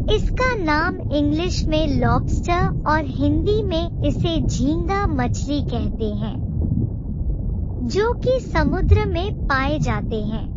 इसका नाम इंग्लिश में लॉबस्टर और हिंदी में इसे झींगा मछली कहते हैं, जो कि समुद्र में पाए जाते हैं।